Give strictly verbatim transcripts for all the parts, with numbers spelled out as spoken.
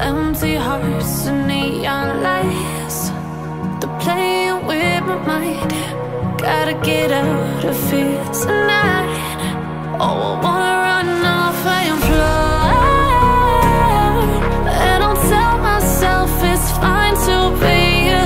Empty hearts and neon lights, they're playing with my mind. Gotta get out of here tonight. Oh, I wanna run off and fly, and I'll tell myself it's fine to be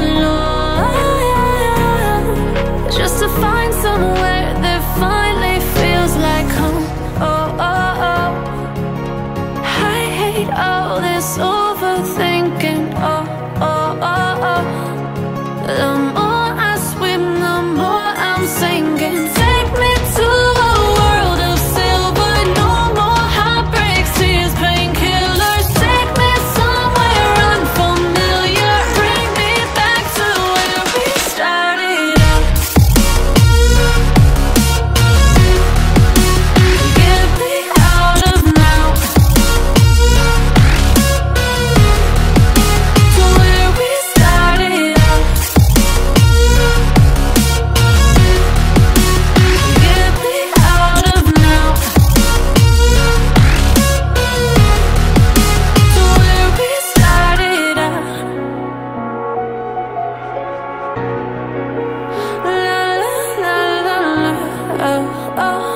alone, just to find somewhere that finally feels like home. Oh, oh, oh. I hate all this overthinking. Oh, oh, oh, oh. The more I swim, the more I'm sinking. Take me to a world of silver, no more heartbreaks, tears, painkillers. Take me somewhere unfamiliar, bring me back to where we started out. Get me out of now, to where we started out. Get me out of now, to where we started out. La la la la la, oh, oh.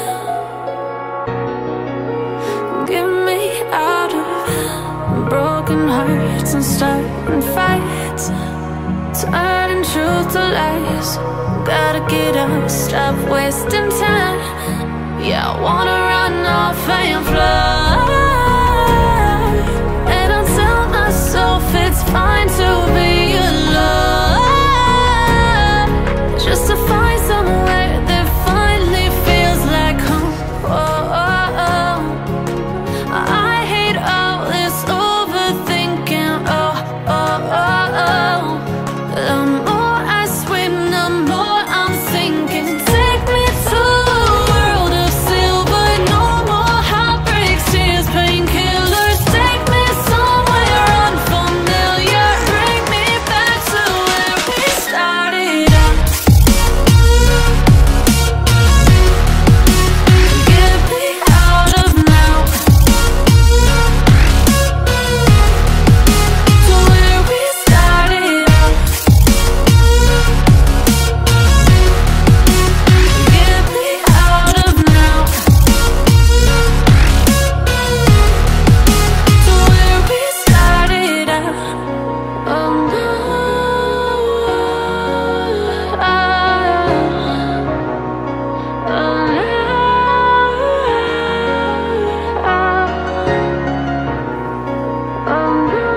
Get me out of broken hearts and starting fights, turning truth to lies. Gotta get up, stop wasting time. Yeah, I wanna run off and fly, and I'll tell myself it's fine to be alone, just to find somewhere that finally feels like home. Oh, oh, oh. I hate all this overthinking. Oh, oh, oh, oh. The more I swim, the more I'm sinking. Take me to a world of silver, no more heartbreaks, tears, painkillers. Take me somewhere unfamiliar, bring me back to where we started out. Get me out of now, to where we started out. Get me out of now, to where we started out. Oh no, oh, oh no, oh no,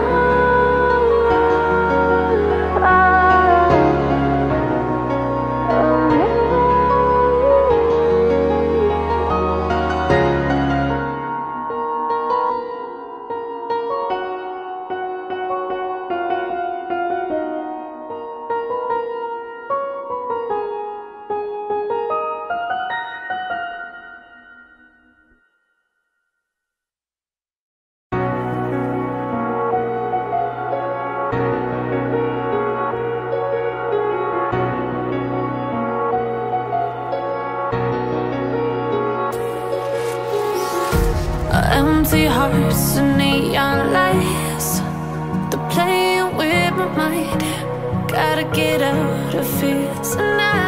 empty hearts and neon lights, they're playing with my mind. Gotta get out of here tonight.